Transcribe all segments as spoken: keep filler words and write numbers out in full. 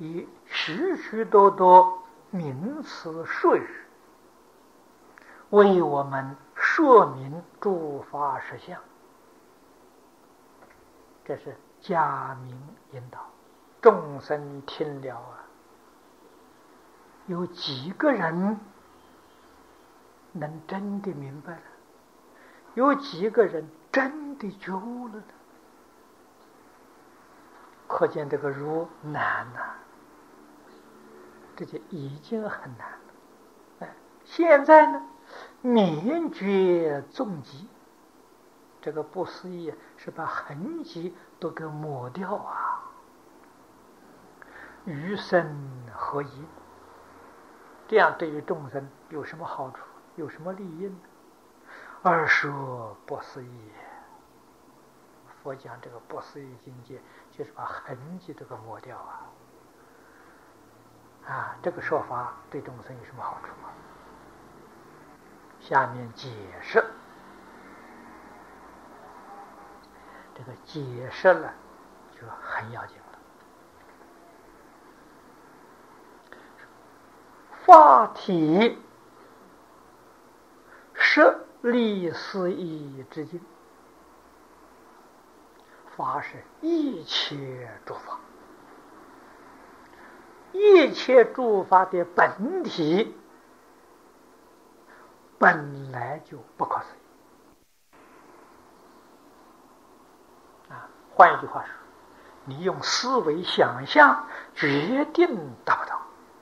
以许许多多名词术语为我们说明诸法实相，这是假名引导，众生听了啊，有几个人能真的明白了？有几个人真的觉悟了呢？可见这个入难呐、啊，这就已经很难了。哎，现在呢，灭绝踪迹，这个不思议是把痕迹都给抹掉啊，与生合一。这样对于众生有什么好处？有什么利益呢？二说不思议。佛讲这个不思议境界，就是把痕迹这个抹掉啊。啊，这个说法对众生有什么好处啊？下面解释，这个解释了就很要紧了。法体是立思义之境，法是一切诸法，一切诸法的本体本来就不可思议啊！换一句话说，你用思维想象决定达不到。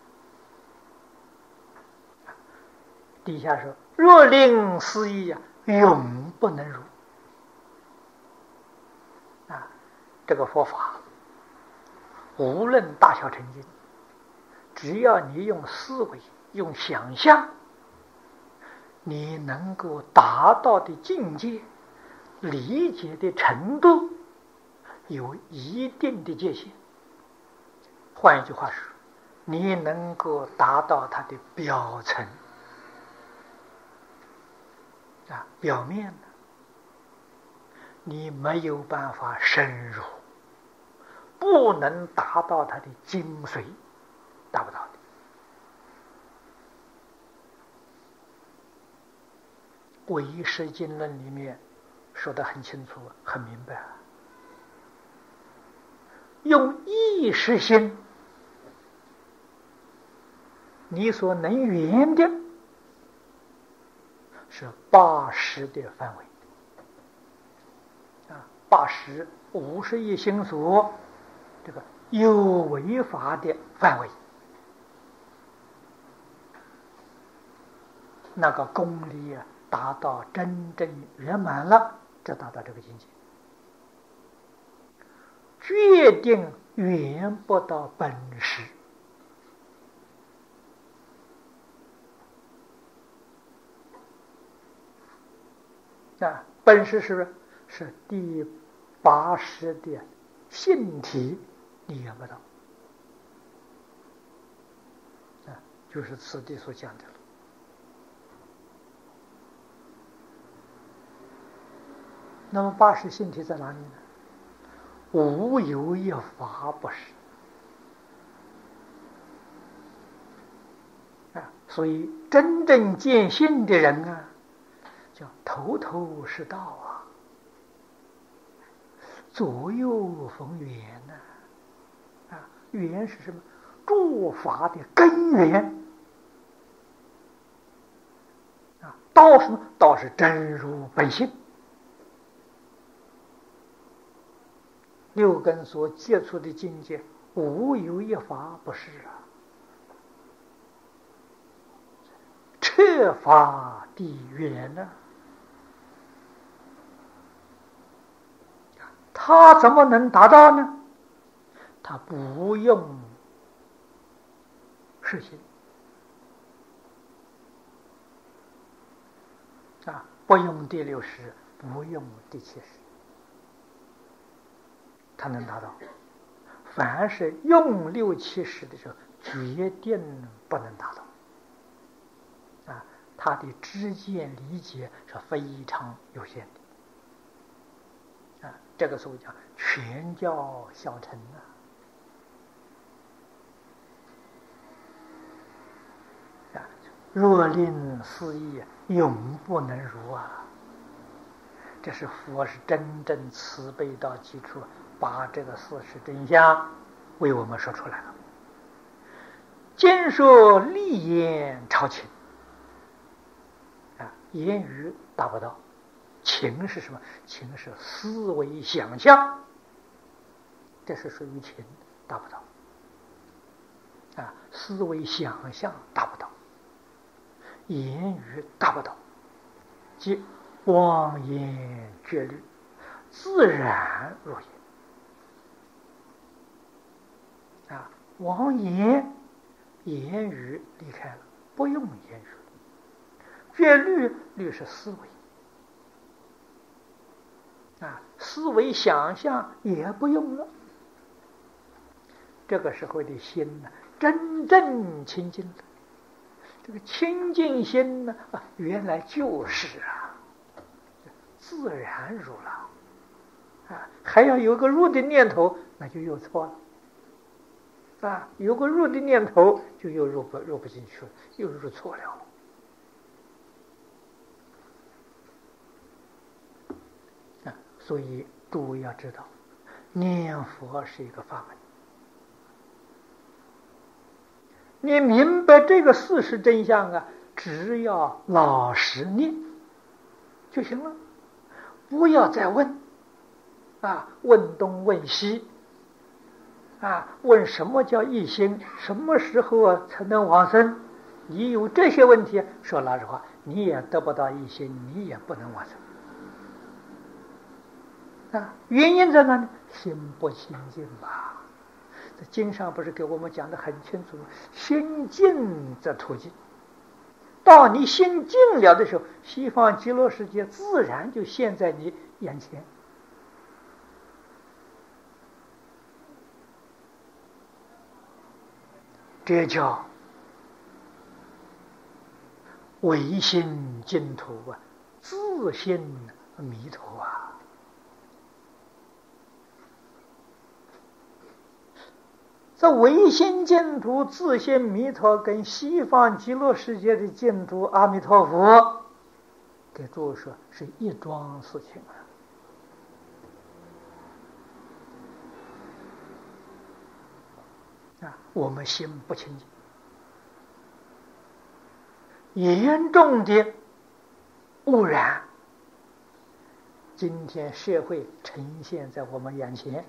底下说，若令思议啊，永不能入啊！这个佛法无论大小成就，只要你用思维用想象，你能够达到的境界理解的程度有一定的界限。换一句话说，你能够达到它的表层啊，表面呢，你没有办法深入，不能达到它的精髓，达不到的。唯识经论里面说得很清楚很明白啊，用意识心你所能圆的是八识的范围啊，八识五十一心所这个有为法的范围，那个功力啊达到真正圆满了，就达到这个境界，决定圆不到本识。啊，本识是不是是第八识的性体，你圆不到啊，就是此地所讲的了。那么八识性体在哪里呢？无有一法不是啊，所以真正见性的人啊，叫头头是道啊，左右逢源呐、啊，啊，源是什么？诸法的根源啊，道什么？道是真如本性。六根所接触的境界，无有一法不是啊，彻法地源呢、啊，他怎么能达到呢？他不用实行啊，不用第六识，不用第七识，他能达到。凡是用六七识的时候，决定不能达到啊，他的知见理解是非常有限的啊，这个时候讲全教小乘啊若令思议，永不能如啊！这是佛是真正慈悲到极处，把这个事实真相为我们说出来了。经说立言超情啊，言语达不到，情是什么？情是思维想象，这是属于情，达不到啊，思维想象达不到，言语达不到，即妄言绝虑，自然若言啊，妄言言语离开了，不用言语，绝虑虑是思维啊，思维想象也不用了。这个时候的心呢，真正清净了。这个清净心呢，啊，原来就是啊，自然入了啊，还要有个入的念头，那就又错了啊，有个入的念头，就又入不入不进去了，又入错了。啊，所以诸位要知道，念佛是一个法门。你明白这个事实真相啊，只要老实念就行了，不要再问啊，问东问西啊，问什么叫一心，什么时候啊才能往生？你有这些问题，说老实话，你也得不到一心，你也不能往生啊。原因在哪里？心不清净吧。经上不是给我们讲的很清楚，心净则土净。到你心净了的时候，西方极乐世界自然就现在你眼前。这叫唯心净土啊，自性弥陀啊。这唯心净土、自性弥陀跟西方极乐世界的净土阿弥陀佛，给诸位说是一桩事情啊！啊，我们心不清净，严重的污染，今天社会呈现在我们眼前。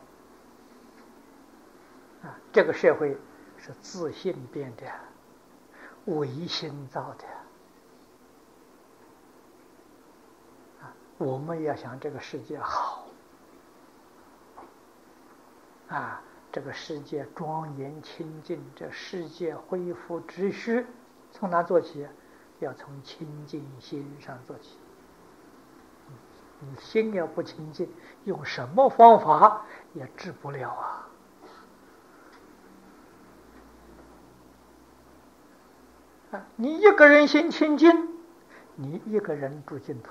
啊，这个社会是自信变的，唯心造的啊！我们要想这个世界好啊，这个世界庄严清净，这世界恢复秩序，从哪做起？要从清净心上做起。你心要不清净，用什么方法也治不了啊！你一个人心清净，你一个人住净土；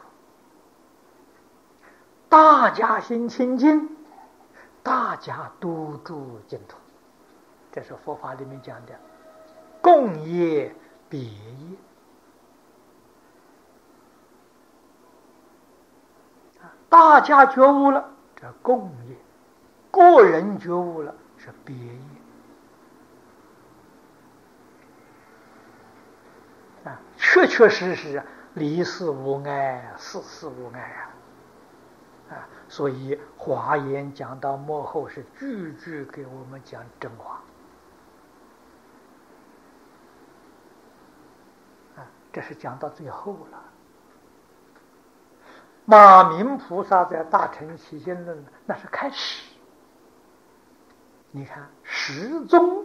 大家心清净，大家都住净土。这是佛法里面讲的共业别业。大家觉悟了，这共业；个人觉悟了，是别业。啊，确确实实离世无碍，世事无碍啊！啊，所以华严讲到末后是句句给我们讲真话啊，这是讲到最后了。马明菩萨在《大乘起信论》那是开始，你看始终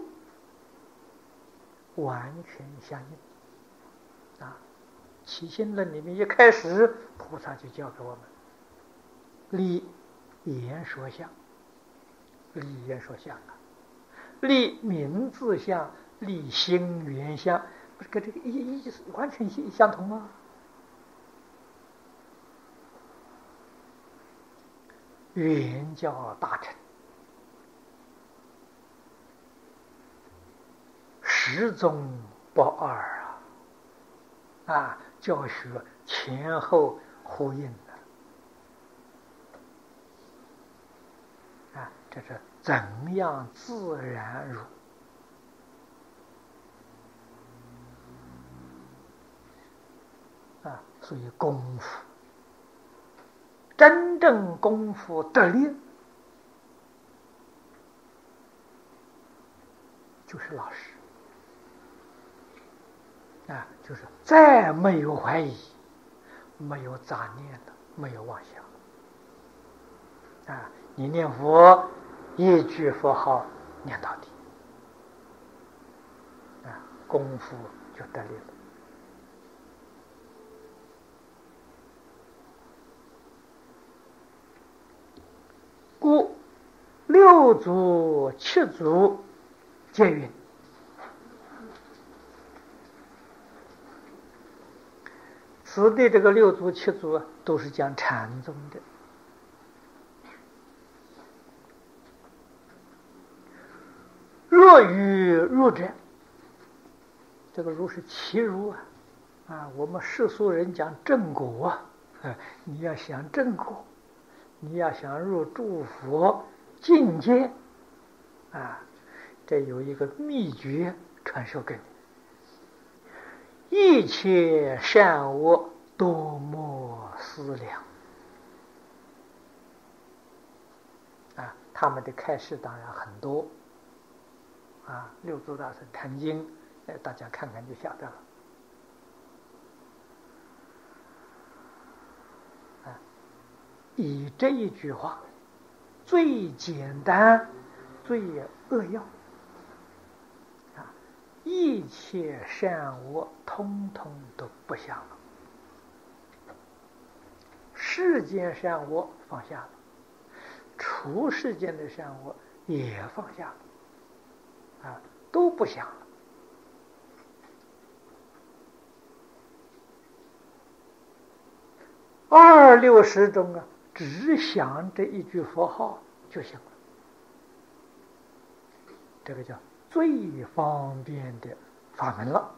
完全相应。啊，起信论里面一开始，菩萨就教给我们立言说相，立言说相啊，立名字相，立心缘相，不是跟这个意意思完全相同吗？原教大乘，始终不二啊！ 啊，教学前后呼应的啊，这是怎样自然入啊？所以功夫，真正功夫得力，就是老师啊，就是再没有怀疑，没有杂念了，没有妄想啊！你念佛，一句佛号念到底啊，功夫就得力了。故六祖、七祖皆云：此地这个六祖、七祖啊，都是讲禅宗的。若于入者，这个如是其如啊，啊，我们世俗人讲正果啊，啊你要想正果，你要想入诸佛境界啊，这有一个秘诀传授给你：一切善恶多莫思量啊。他们的开示当然很多啊，六祖大圣坛经，哎，大家看看就晓得了。啊，以这一句话，最简单、最扼要啊，一切善恶通通都不想了，世间善恶放下了，除世间的善恶也放下了。啊，都不想了。二六时中啊，只想这一句佛号就行了。这个叫最方便的法门了。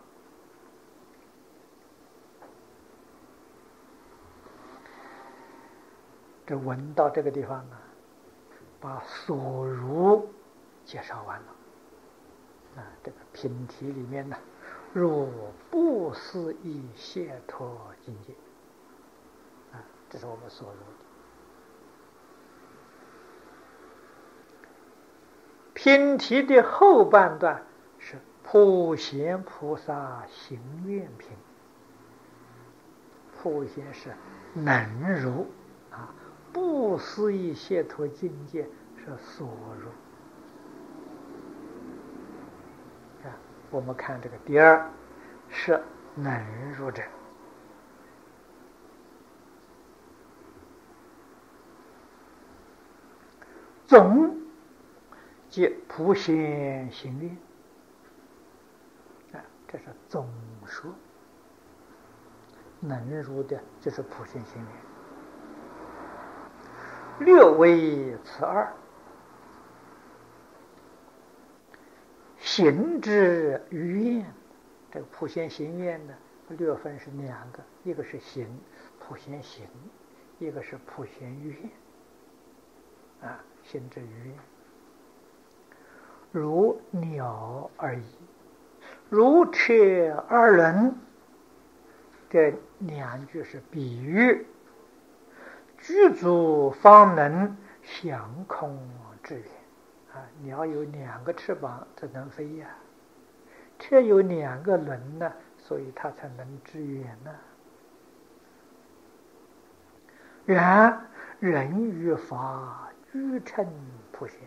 这文到这个地方啊，把所如介绍完了。啊，这个品题里面呢，入不思议解脱境界，啊，这是我们所入的。品题的后半段是普贤菩萨行愿品，普贤是能入啊，不思议解脱境界是所入。我们看这个第二是能入者，总即普贤行愿啊，这是总说。能入的就是普贤行愿，略为此二。行之于愿，这个普贤行愿呢，略分是两个，一个是行，普贤行；一个是普贤愿，啊，行之于愿，如鸟而已，如车而轮。这两句是比喻，具足方能降空致远。啊，鸟有两个翅膀才能飞呀，车有两个轮呢，所以它才能致远呢。然人于法俱称普贤，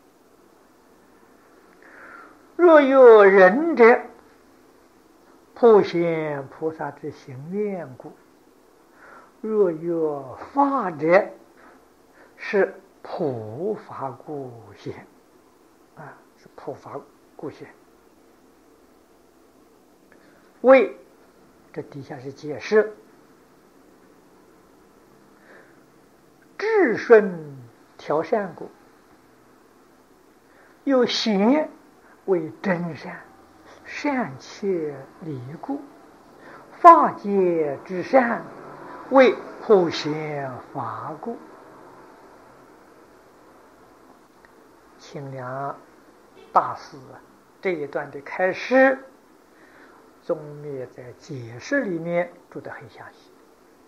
若有人者，普贤菩萨之行愿故；若有法者，是普法故贤。啊，是普法故贤。为这底下是解释，至顺调善故，有贤为真善，善切离故， 法界之善，为普贤法故。清凉大师这一段的开始，宗灭在解释里面注得很详细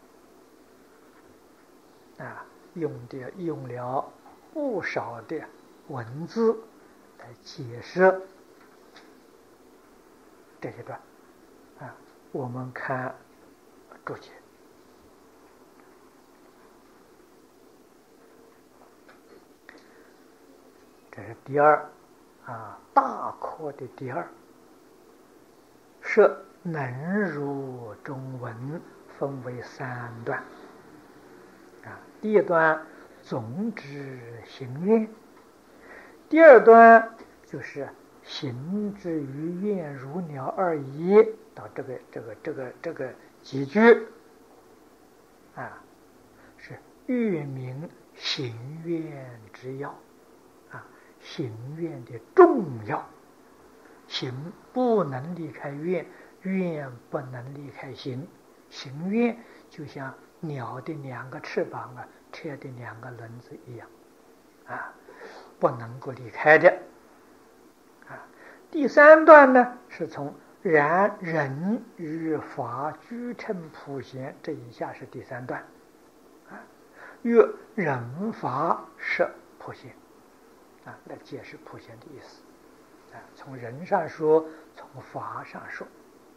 啊，用的用了不少的文字来解释这一段啊。我们看注解，这是第二啊，大课的第二，是能如中文分为三段啊。第一段总指行愿，第二段就是行之于愿如鸟二一，到这个这个这个这个几句啊，是喻明行愿之要啊，行愿的重要。行不能离开愿，愿不能离开行。行愿就像鸟的两个翅膀啊，车的两个轮子一样啊，不能够离开的啊。第三段呢，是从然人与法俱称普贤，这一下是第三段啊，曰人法是普贤啊，来解释普贤的意思啊，从人上说，从法上说。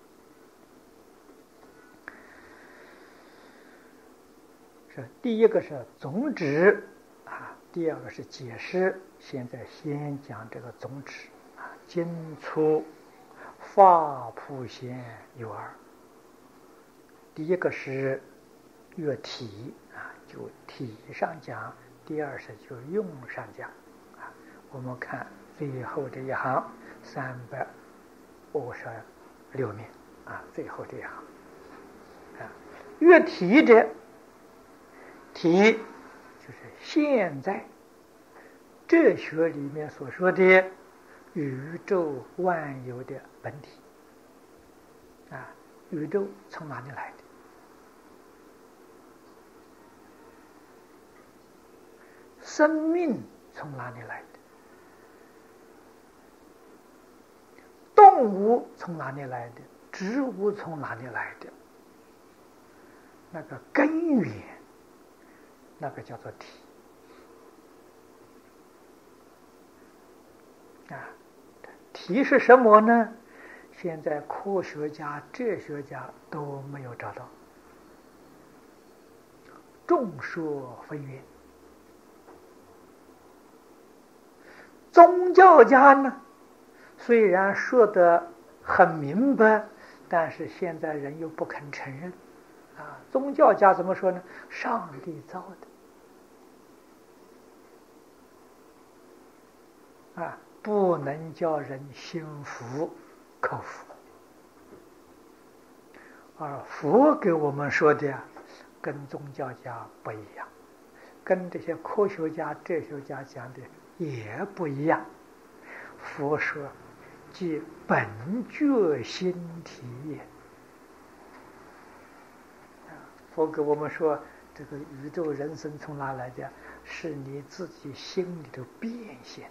是第一个是总指啊，第二个是解释。现在先讲这个总指啊，经出法普贤有二，第一个是乐体啊，就体上讲；第二是就用上讲啊。我们看最后这一行三百五十六面啊，最后这一行啊，乐体者，体就是现在哲学里面所说的宇宙万有的本体啊，宇宙从哪里来的？生命从哪里来的？动物从哪里来的？植物从哪里来的？那个根源，那个叫做体啊。体是什么呢？现在科学家、哲学家都没有找到，众说纷纭。宗教家呢，虽然说得很明白，但是现在人又不肯承认啊。宗教家怎么说呢？上帝造的啊，不能叫人心服口服。而佛给我们说的跟宗教家不一样，跟这些科学家、哲学家讲的也不一样。佛说即本觉心体也。佛给我们说，这个宇宙人生从哪来的？是你自己心里头变现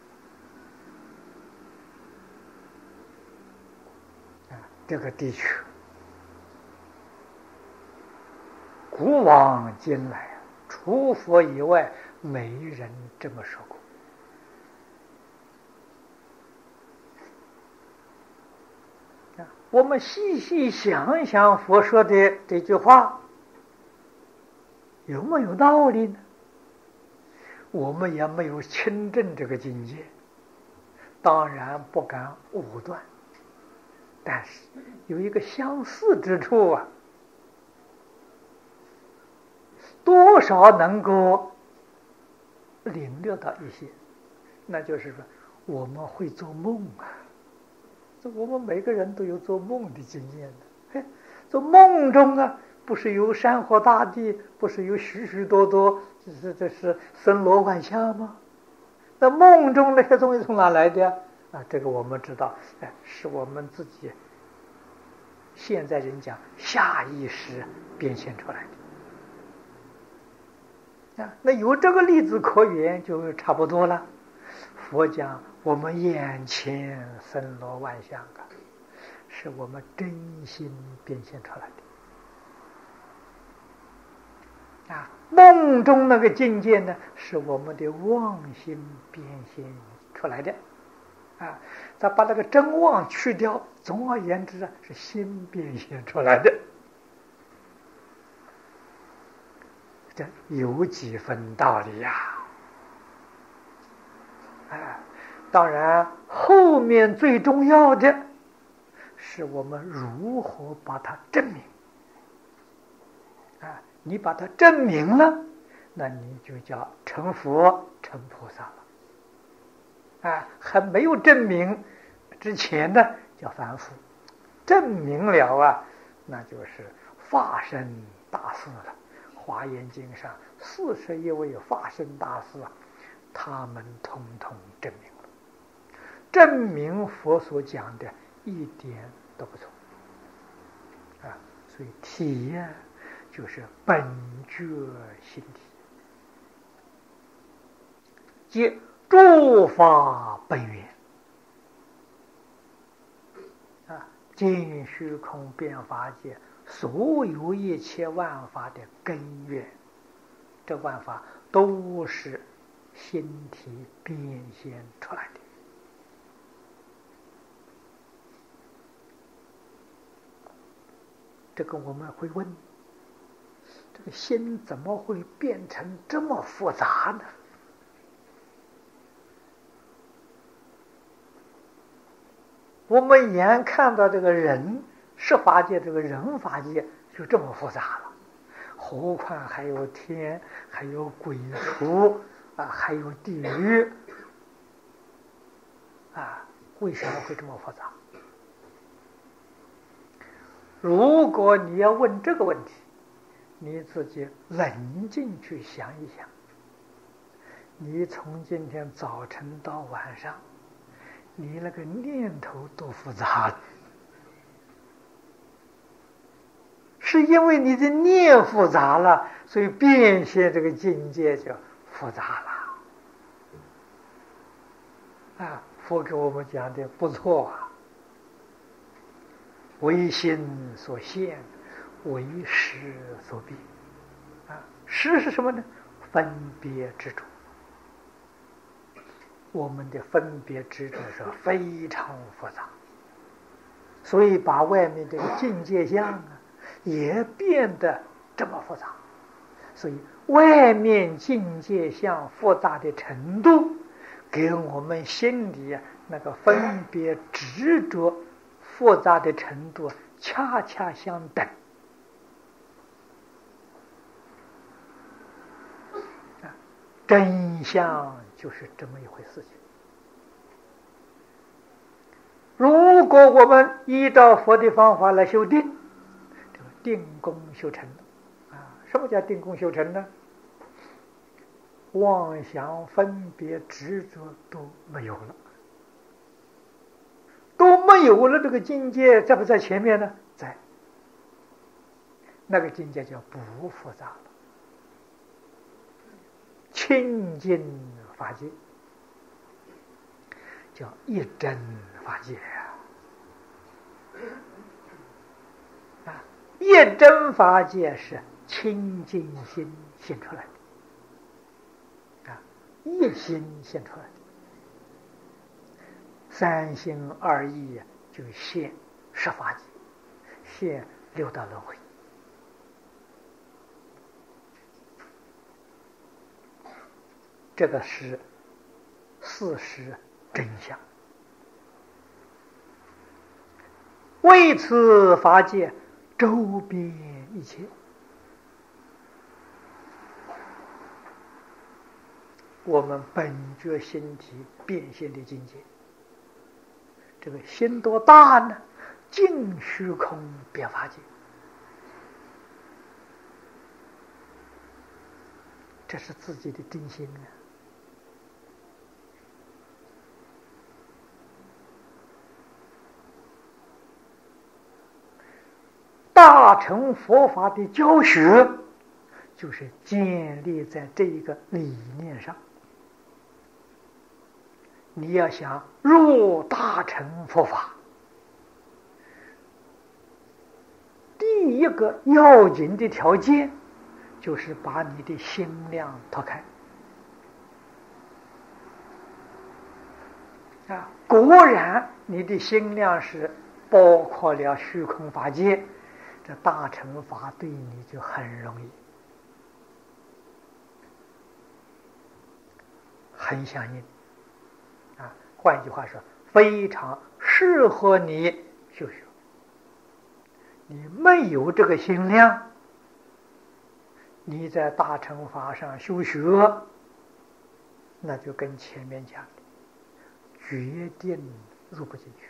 的。啊，这个的确，古往今来，除佛以外，没人这么说过。我们细细想想佛说的这句话，有没有道理呢？我们也没有亲证这个境界，当然不敢武断，但是有一个相似之处啊，多少能够领略到一些，那就是说我们会做梦啊。我们每个人都有做梦的经验的，做梦中啊，不是有山河大地，不是有许许多多，这是这是森罗万象吗？那梦中那些东西从哪来的啊？这个我们知道，哎，是我们自己现在人讲下意识变现出来的啊。那有这个例子可言，就差不多了。佛讲我们眼前森罗万象啊，是我们真心变现出来的啊。梦中那个境界呢，是我们的妄心变现出来的啊。咱把那个真妄去掉，总而言之啊，是心变现出来的。这有几分道理呀、啊？啊，当然后面最重要的是我们如何把它证明啊。你把它证明了，那你就叫成佛成菩萨了啊。还没有证明之前呢，叫凡夫；证明了啊，那就是法身大士了。华严经上四十一位法身大士，他们统统证明了，证明佛所讲的一点都不错啊。所以体呀、啊，就是本觉心体，即诸法本源啊，尽虚空遍法界。所有一切万法的根源，这万法都是心体变现出来的。这个我们会问，这个心怎么会变成这么复杂呢？我们眼看到这个人十法界，这个人法界就这么复杂了，何况还有天，还有鬼畜啊，还有地狱啊，为什么会这么复杂？如果你要问这个问题，你自己冷静去想一想，你从今天早晨到晚上，你那个念头多复杂了，是因为你的念复杂了，所以变现这个境界就复杂了啊。佛给我们讲的不错啊，为心所现，为识所变啊。识是什么呢？分别执着。我们的分别执着是非常复杂，所以把外面这个境界相啊也变得这么复杂。所以外面境界相复杂的程度，跟我们心里那个分别执着复杂的程度恰恰相等。真相就是这么一回事情。如果我们依照佛的方法来修定，这个定功修成了啊。什么叫定功修成呢？妄想分别执着都没有了，都没有了，这个境界在不在前面呢？在。那个境界叫不复杂了，清净法界，叫一真法界啊！一真法界是清净心现出来的啊，一心现出来的，三心二意就现十法界，现六道轮回。这个是事实真相。为此法界周遍一切，我们本觉心体变现的境界，这个心多大呢？尽虚空遍法界，这是自己的真心啊。 大乘佛法的教学就是建立在这一个理念上。你要想入大乘佛法，第一个要紧的条件就是把你的心量拓开啊！果然，你的心量是包括了虚空法界，这大乘法对你就很容易，很相应啊。换句话说，非常适合你修学。你没有这个心量，你在大乘法上修学，那就跟前面讲的，决定入不进去。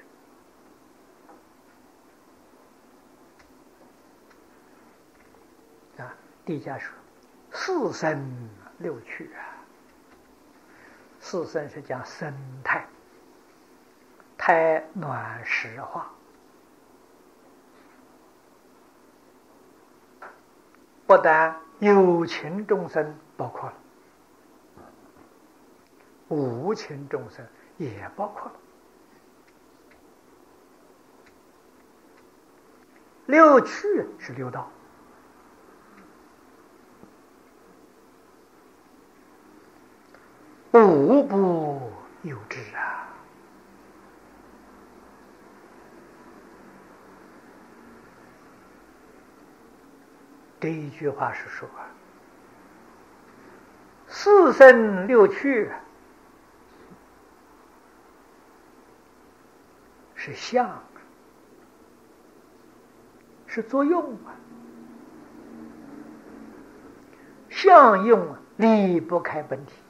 啊，地家说四生六趣啊，四生是讲生态，胎暖湿化，不但有情众生包括了，无情众生也包括了。六趣是六道，无不有之啊。这一句话是说，四生六趣是相，是作用啊，相用离不开本体，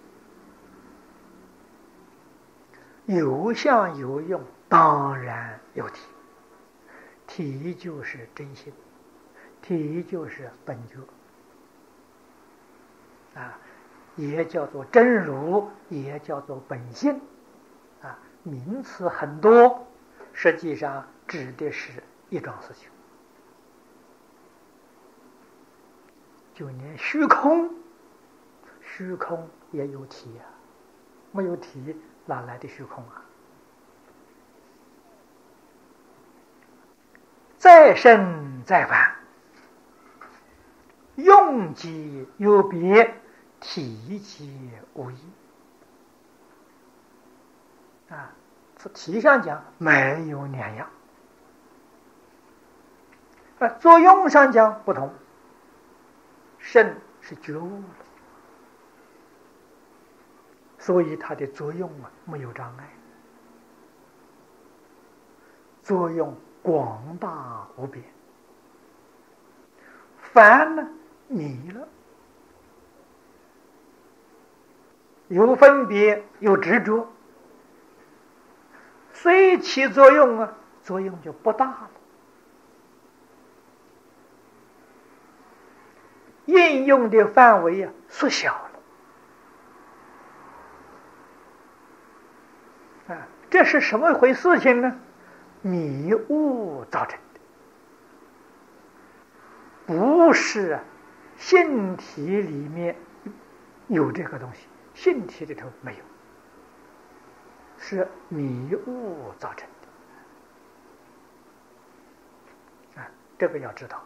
有相有用，当然有体，体就是真心，体就是本觉啊，也叫做真如，也叫做本性啊，名词很多，实际上指的是一桩事情。就连虚空，虚空也有体啊，没有体哪来的虚空啊？再生再返，用即有别，体即无异啊。从体上讲没有两样，啊，作用上讲不同。圣是觉悟了，所以它的作用啊没有障碍，作用广大无边。烦呢迷了，有分别有执着，虽起作用啊，作用就不大了。应用的范围啊缩小了啊，这是什么回事情呢？迷雾造成的，不是性体里面有这个东西，性体里头没有，是迷雾造成的啊，这个要知道。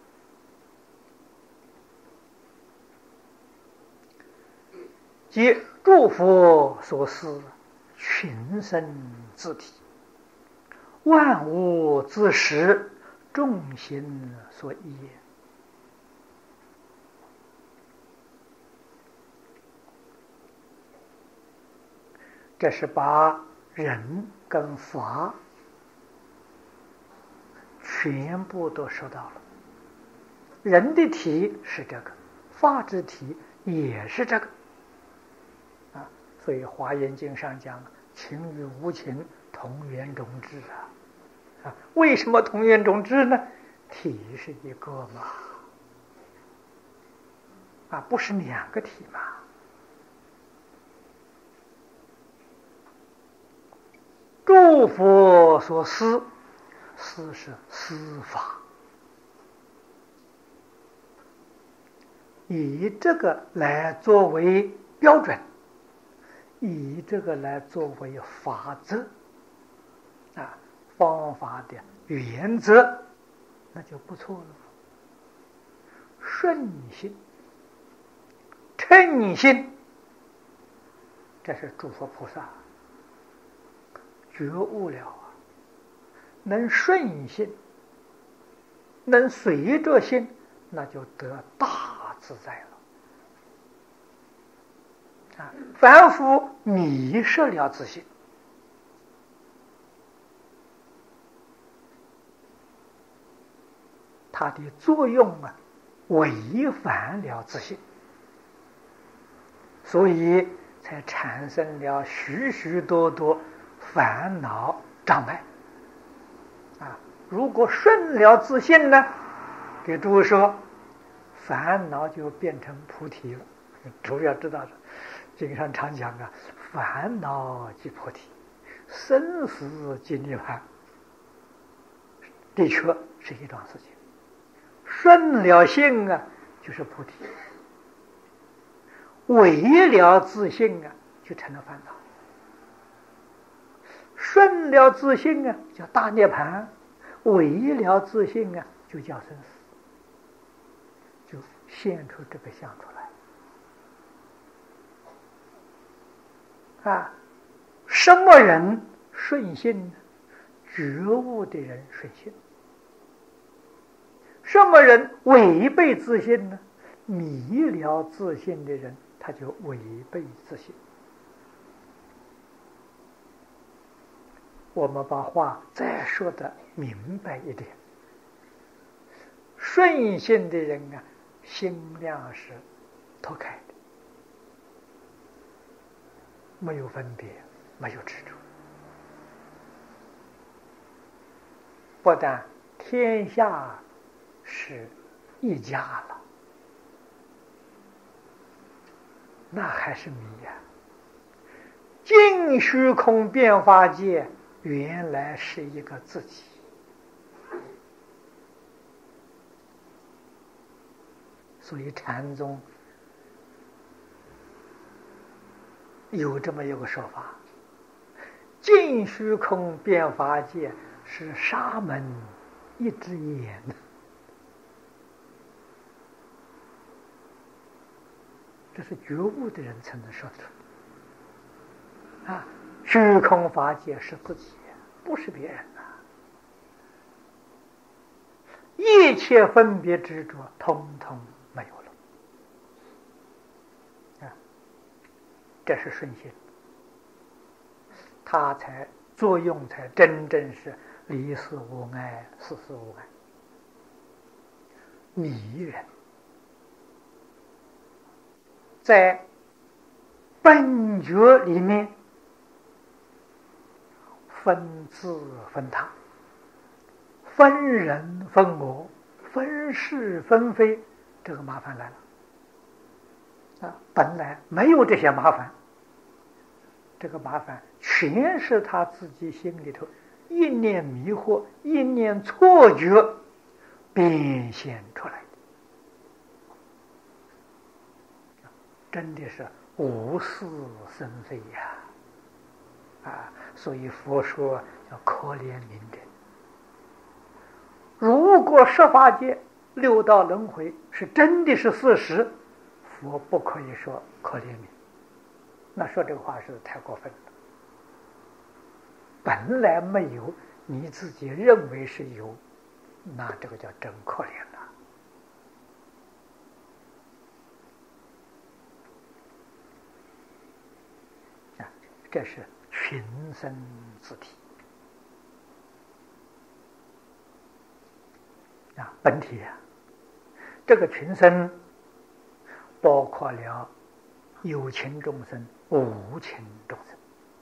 即诸佛所思，群生自体，万物自实，众心所依也。这是把人跟法全部都说到了。人的体是这个，法之体也是这个。所以《华严经》上讲，情与无情同源种质啊！啊，为什么同源种质呢？体是一个嘛，啊，不是两个体嘛。诸佛所思，思是思法以这个来作为标准，以这个来作为法则啊，方法的原则，那就不错了。顺心、称心，这是诸佛菩萨觉悟了啊，能顺心，能随着心，那就得大自在了啊！凡夫迷失了自性，它的作用啊，违反了自性，所以才产生了许许多多烦恼障碍啊！如果顺了自性呢，给诸位说，烦恼就变成菩提了。诸位要知道的，经上常讲啊，烦恼即菩提，生死即涅槃，的确是一桩事情。顺了性啊，就是菩提；违了自性啊，就成了烦恼。顺了自性啊，叫大涅槃；违了自性啊，就叫生死。就现出这个相出来啊！什么人顺性呢？觉悟的人顺性。什么人违背自性呢？迷了自性的人，他就违背自性。我们把话再说的明白一点，顺性的人啊，心量是脱开的，没有分别，没有执着，不但天下是一家了，那还是迷呀！尽虚空变法界原来是一个自己，所以禅宗有这么一个说法：尽虚空变法界是沙门一只眼。这是觉悟的人才能说得出啊！虚空法界是自己，不是别人啊！一切分别执着，通通没有了啊！这是顺心，它才作用才真正是离事无碍，事事无碍，迷人。在本觉里面，分自分他，分人分我，分是分非，这个麻烦来了啊！本来没有这些麻烦，这个麻烦全是他自己心里头一念迷惑，一念错觉变现出来的。真的是无事生非呀！啊，所以佛说叫可怜悯者。如果十法界六道轮回是真的是事实，佛不可以说可怜悯，那说这个话是太过分了。本来没有，你自己认为是有，那这个叫真可怜了。这是群生自体啊，本体啊，这个群生包括了有情众生、无情众生。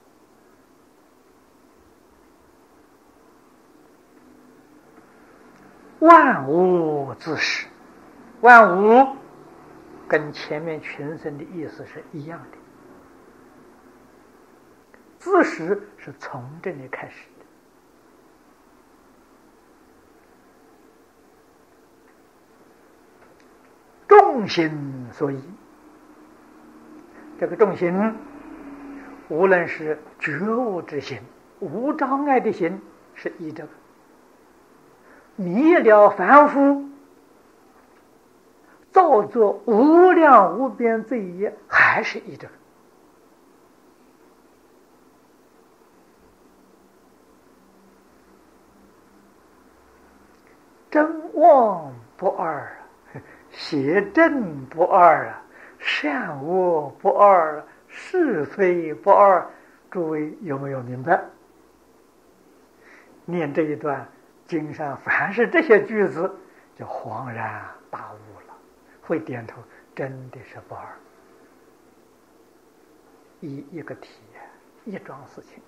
万物自始，万物跟前面群生的意思是一样的。自始是从这里开始的，众心所以这个众心，无论是觉悟之心、无障碍的心，是依这个；迷了凡夫，造作无量无边罪业，还是依这个。真妄不二，邪正不二啊，善恶不二，是非不二。诸位有没有明白？念这一段经上，凡是这些句子，就恍然大悟了，会点头，真的是不二。一一个题，一桩事情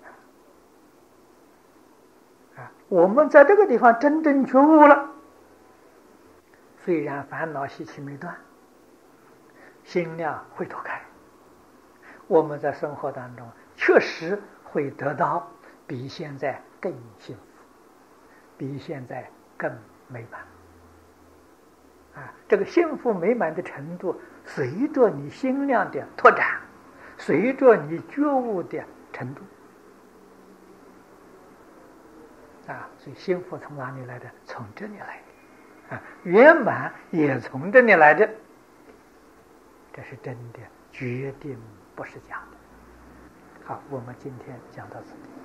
啊！啊，我们在这个地方真正觉悟了。虽然烦恼习气没断，心量会脱开，我们在生活当中确实会得到比现在更幸福，比现在更美满。啊，这个幸福美满的程度，随着你心量的拓展，随着你觉悟的程度。啊，所以幸福从哪里来的？从这里来的。啊，圆满也从这里来的，这是真的，决定不是假的。好，我们今天讲到此。